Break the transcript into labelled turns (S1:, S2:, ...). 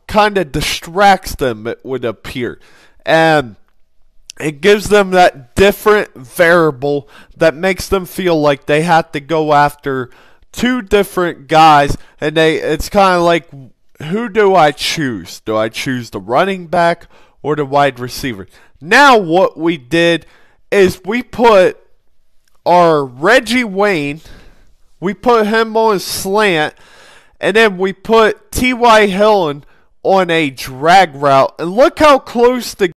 S1: kind of distracts them, it would appear. And it gives them that different variable that makes them feel like they have to go after two different guys. And it's kind of like, who do I choose? Do I choose the running back or the wide receiver? Now what we did is we put our Reggie Wayne, we put him on slant, and then we put T.Y. Hilton on a drag route. And look how close the